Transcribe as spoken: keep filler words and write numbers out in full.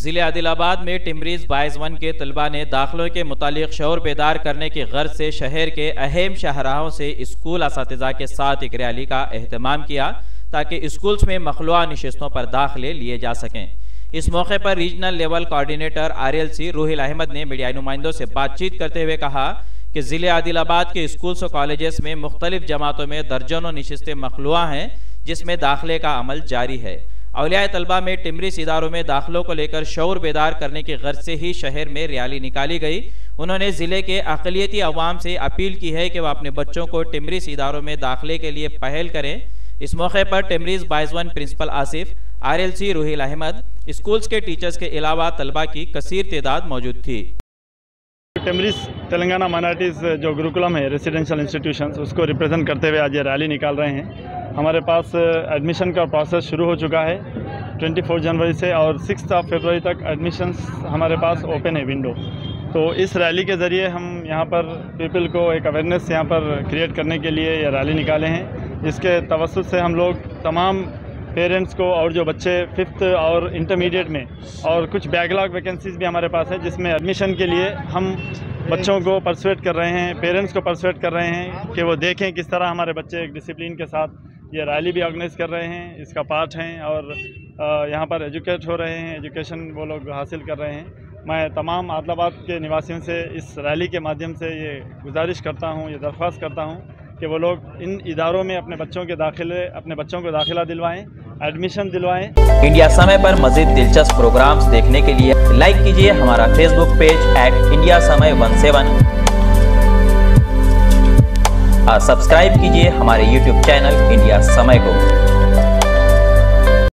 ज़िले आदिलाबाद में टिमरीज बाईस वन के तलबा ने दाखिलों के मुतालिक शऊर बेदार करने की गर्ज से शहर के अहम शाहराहों से स्कूल असातिज़ा के साथ एक रैली का एहतमाम किया ताकि स्कूल्स में मखलूआ नशिस्तों पर दाखिले लिए जा सकें। इस मौके पर regional level coordinator R L C Ruhil Ahmad ने मीडिया नुमाइंदों से बातचीत करते हुए कहा कि ज़िले आदिलाबाद के स्कूल्स और कॉलेजेस में मुख्तलिफ जमातों में दर्जनों नशिस्तें मखलूआ हैं जिसमें दाखिले का अमल जारी है। औलिया तलबा में टिमरीज इदारों में दाखिलों को लेकर शऊर बेदार करने की गर्ज से ही शहर में रैली निकाली गई। उन्होंने ज़िले के अक़लियती अवाम से अपील की है कि वह अपने बच्चों को टिमरीज इदारों में दाखिले के लिए पहल करें। इस मौके पर टिमरीज बाईस one principal Asif, R L C Ruhil Ahmad, schools के टीचर्स के अलावा तलबा की कसीर तादाद मौजूद थी। टिमरीज तेलंगाना माइनॉरिटीज़ जो गुरुकुलम है रेसिडेंशियल इंस्टीट्यूशंस, उसको रिप्रेजेंट करते हुए आज ये रैली निकाल रहे हैं। हमारे पास एडमिशन का प्रोसेस शुरू हो चुका है चौबीस जनवरी से और छह ऑफ फरवरी तक एडमिशन्स हमारे पास ओपन है विंडो। तो इस रैली के ज़रिए हम यहाँ पर पीपल को एक अवेयरनेस यहाँ पर क्रिएट करने के लिए ये रैली निकाले हैं, जिसके तवस्सुत से हम लोग तमाम पेरेंट्स को और जो बच्चे फिफ्थ और इंटरमीडिएट में और कुछ बैकलॉग वैकेंसीज भी हमारे पास है जिसमें एडमिशन के लिए हम बच्चों को परसुएट कर रहे हैं, पेरेंट्स को परसुएट कर रहे हैं कि वो देखें किस तरह हमारे बच्चे एक डिसिप्लिन के साथ ये रैली भी ऑर्गेनाइज़ कर रहे हैं, इसका पार्ट हैं और यहाँ पर एजुकेट हो रहे हैं, एजुकेशन वो लोग हासिल कर रहे हैं। मैं तमाम आदिलाबाद के निवासियों से इस रैली के माध्यम से ये गुजारिश करता हूँ, ये दरख्वास्त करता हूँ कि वो लोग इन इदारों में अपने बच्चों के दाखिले अपने बच्चों को दाखिला दिलवाएं, एडमिशन दिलवाएं। इंडिया समय पर मज़ीद दिलचस्प प्रोग्राम्स देखने के लिए लाइक कीजिए हमारा Facebook page at India Samay one seven. Subscribe कीजिए हमारे यूट्यूब चैनल इंडिया समय को।